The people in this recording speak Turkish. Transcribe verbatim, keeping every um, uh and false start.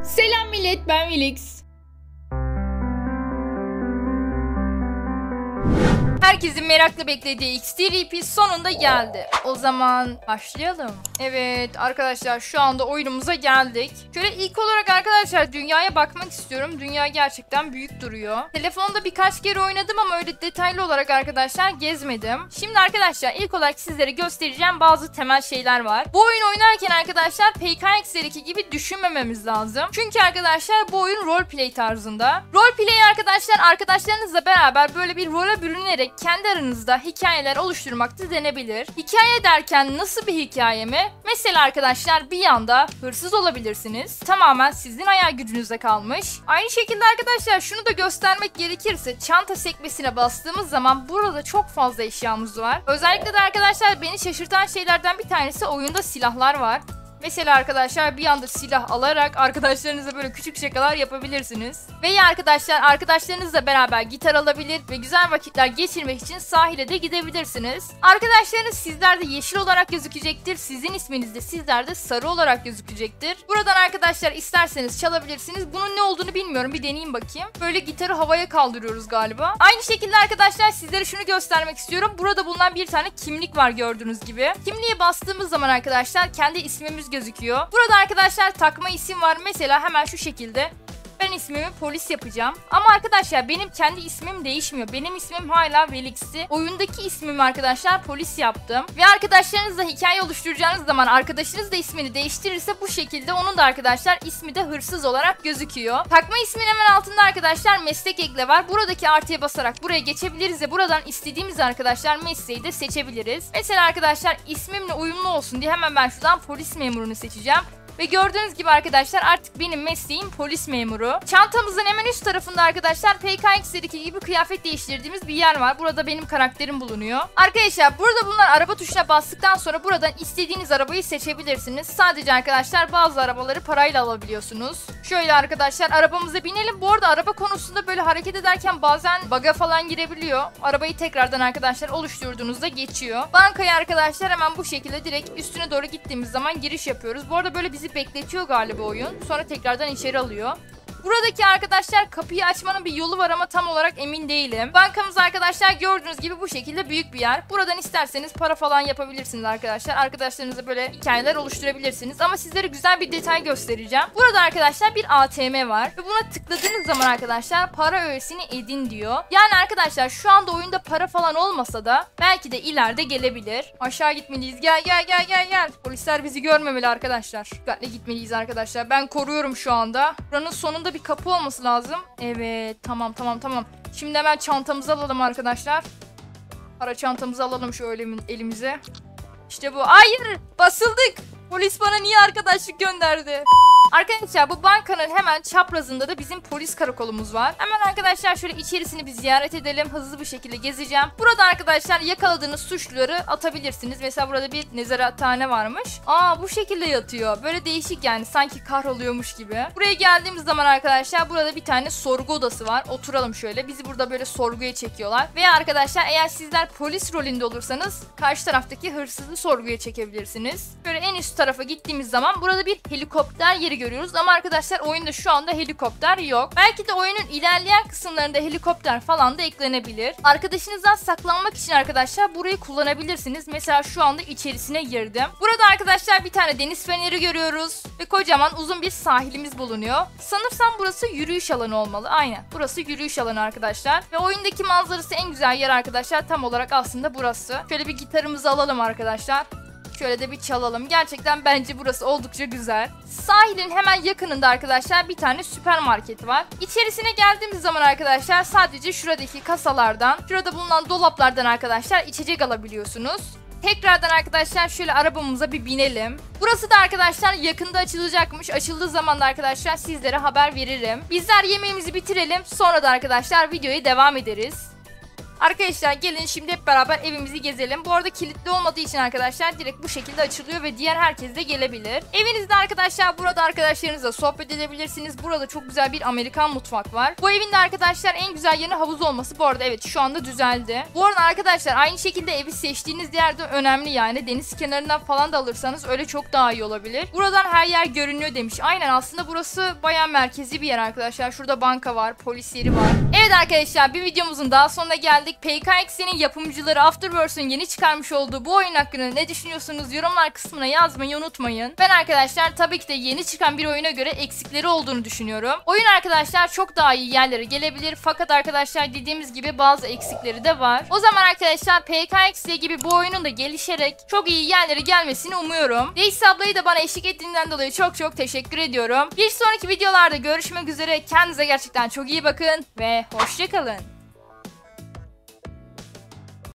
Selam millet, ben Felix. Herkesin merakla beklediği X T R P sonunda geldi. O zaman başlayalım. Evet arkadaşlar, şu anda oyunumuza geldik. Şöyle ilk olarak arkadaşlar dünyaya bakmak istiyorum. Dünya gerçekten büyük duruyor. Telefonda birkaç kere oynadım ama öyle detaylı olarak arkadaşlar gezmedim. Şimdi arkadaşlar ilk olarak sizlere göstereceğim bazı temel şeyler var. Bu oyun oynarken arkadaşlar P K X'deki gibi düşünmememiz lazım. Çünkü arkadaşlar bu oyun roleplay tarzında. Roleplay arkadaşlar arkadaşlarınızla beraber böyle bir role bürünerek kendi aranızda hikayeler oluşturmak da denebilir. Hikaye derken nasıl bir hikaye mi? Mesela arkadaşlar bir yanda hırsız olabilirsiniz. Tamamen sizin hayal gücünüze kalmış. Aynı şekilde arkadaşlar şunu da göstermek gerekirse çanta sekmesine bastığımız zaman burada çok fazla eşyamız var. Özellikle de arkadaşlar beni şaşırtan şeylerden bir tanesi oyunda silahlar var. Mesela arkadaşlar bir anda silah alarak arkadaşlarınızla böyle küçük şakalar yapabilirsiniz. Veya arkadaşlar arkadaşlarınızla beraber gitar alabilir ve güzel vakitler geçirmek için sahile de gidebilirsiniz. Arkadaşlarınız sizlerde yeşil olarak gözükecektir. Sizin isminiz de sizlerde sarı olarak gözükecektir. Buradan arkadaşlar isterseniz çalabilirsiniz. Bunun ne olduğunu bilmiyorum. Bir deneyeyim bakayım. Böyle gitarı havaya kaldırıyoruz galiba. Aynı şekilde arkadaşlar sizlere şunu göstermek istiyorum. Burada bulunan bir tane kimlik var gördüğünüz gibi. Kimliğe bastığımız zaman arkadaşlar kendi ismimiz gözüküyor. Burada arkadaşlar takma isim var. Mesela hemen şu şekilde. Ben ismimi polis yapacağım. Ama arkadaşlar benim kendi ismim değişmiyor. Benim ismim hala Felix'ti. Oyundaki ismimi arkadaşlar polis yaptım. Ve arkadaşlarınızla hikaye oluşturacağınız zaman arkadaşınız da ismini değiştirirse bu şekilde onun da arkadaşlar ismi de hırsız olarak gözüküyor. Takma ismin hemen altında arkadaşlar meslek ekle var. Buradaki artıya basarak buraya geçebiliriz ve buradan istediğimiz arkadaşlar mesleği de seçebiliriz. Mesela arkadaşlar ismimle uyumlu olsun diye hemen ben şuradan polis memurunu seçeceğim. Ve gördüğünüz gibi arkadaşlar artık benim mesleğim polis memuru. Çantamızın hemen üst tarafında arkadaşlar P K X'deki gibi kıyafet değiştirdiğimiz bir yer var. Burada benim karakterim bulunuyor. Arkadaşlar burada bulunan araba tuşuna bastıktan sonra buradan istediğiniz arabayı seçebilirsiniz. Sadece arkadaşlar bazı arabaları parayla alabiliyorsunuz. Şöyle arkadaşlar arabamıza binelim. Bu arada araba konusunda böyle hareket ederken bazen bug'a falan girebiliyor. Arabayı tekrardan arkadaşlar oluşturduğunuzda geçiyor. Bankaya arkadaşlar hemen bu şekilde direkt üstüne doğru gittiğimiz zaman giriş yapıyoruz. Bu arada böyle bizi bekletiyor galiba oyun. Sonra tekrardan içeri alıyor. Buradaki arkadaşlar kapıyı açmanın bir yolu var ama tam olarak emin değilim. Bankamız arkadaşlar gördüğünüz gibi bu şekilde büyük bir yer. Buradan isterseniz para falan yapabilirsiniz arkadaşlar. Arkadaşlarınızla böyle hikayeler oluşturabilirsiniz. Ama sizlere güzel bir detay göstereceğim. Burada arkadaşlar bir A T M var. Ve buna tıkladığınız zaman arkadaşlar para öğesini edin diyor. Yani arkadaşlar şu anda oyunda para falan olmasa da belki de ileride gelebilir. Aşağı gitmeliyiz. Gel gel gel gel gel. Polisler bizi görmemeli arkadaşlar. Dikkatli gitmeliyiz arkadaşlar. Ben koruyorum şu anda. Buranın sonunda bir kapı olması lazım. Evet tamam tamam tamam. Şimdi hemen çantamızı alalım arkadaşlar. Para çantamızı alalım şöyle elimize. İşte bu. Hayır basıldık. Polis bana niye arkadaşlık gönderdi? Arkadaşlar bu bankanın hemen çaprazında da bizim polis karakolumuz var. Hemen arkadaşlar şöyle içerisini bir ziyaret edelim. Hızlı bir şekilde gezeceğim. Burada arkadaşlar yakaladığınız suçluları atabilirsiniz. Mesela burada bir nezarethane varmış. Aa bu şekilde yatıyor. Böyle değişik yani sanki kahroluyormuş gibi. Buraya geldiğimiz zaman arkadaşlar burada bir tane sorgu odası var. Oturalım şöyle. Bizi burada böyle sorguya çekiyorlar. Veya arkadaşlar eğer sizler polis rolünde olursanız karşı taraftaki hırsızı sorguya çekebilirsiniz. Böyle en üst tarafa gittiğimiz zaman burada bir helikopter yeri görüyoruz ama arkadaşlar oyunda şu anda helikopter yok. Belki de oyunun ilerleyen kısımlarında helikopter falan da eklenebilir. Arkadaşınızdan saklanmak için arkadaşlar burayı kullanabilirsiniz. Mesela şu anda içerisine girdim. Burada arkadaşlar bir tane deniz feneri görüyoruz ve kocaman uzun bir sahilimiz bulunuyor. Sanırsam burası yürüyüş alanı olmalı. Aynen. Burası yürüyüş alanı arkadaşlar. Ve oyundaki manzarası en güzel yer arkadaşlar tam olarak aslında burası. Şöyle bir gitarımızı alalım arkadaşlar. Şöyle de bir çalalım. Gerçekten bence burası oldukça güzel. Sahilin hemen yakınında arkadaşlar bir tane süpermarket var. İçerisine geldiğimiz zaman arkadaşlar sadece şuradaki kasalardan, şurada bulunan dolaplardan arkadaşlar içecek alabiliyorsunuz. Tekrardan arkadaşlar şöyle arabamıza bir binelim. Burası da arkadaşlar yakında açılacakmış. Açıldığı zaman da arkadaşlar sizlere haber veririm. Bizler yemeğimizi bitirelim. Sonra da arkadaşlar videoya devam ederiz. Arkadaşlar gelin şimdi hep beraber evimizi gezelim. Bu arada kilitli olmadığı için arkadaşlar direkt bu şekilde açılıyor ve diğer herkes de gelebilir. Evinizde arkadaşlar burada arkadaşlarınızla sohbet edebilirsiniz. Burada çok güzel bir Amerikan mutfak var. Bu evin de arkadaşlar en güzel yanı havuz olması. Bu arada evet şu anda düzeldi. Bu arada arkadaşlar aynı şekilde evi seçtiğiniz yerde önemli yani. Deniz kenarından falan da alırsanız öyle çok daha iyi olabilir. Buradan her yer görünüyor demiş. Aynen aslında burası bayağı merkezi bir yer arkadaşlar. Şurada banka var, polis yeri var. Evet arkadaşlar bir videomuzun daha sonuna geldik. P K X'nin yapımcıları Afterverse'ün yeni çıkarmış olduğu bu oyun hakkında ne düşünüyorsunuz? Yorumlar kısmına yazmayı unutmayın. Ben arkadaşlar tabii ki de yeni çıkan bir oyuna göre eksikleri olduğunu düşünüyorum. Oyun arkadaşlar çok daha iyi yerlere gelebilir. Fakat arkadaşlar dediğimiz gibi bazı eksikleri de var. O zaman arkadaşlar P K X gibi bu oyunun da gelişerek çok iyi yerlere gelmesini umuyorum. Daisy ablayı da bana eşlik ettiğinden dolayı çok çok teşekkür ediyorum. Bir sonraki videolarda görüşmek üzere. Kendinize gerçekten çok iyi bakın ve hoşçakalın.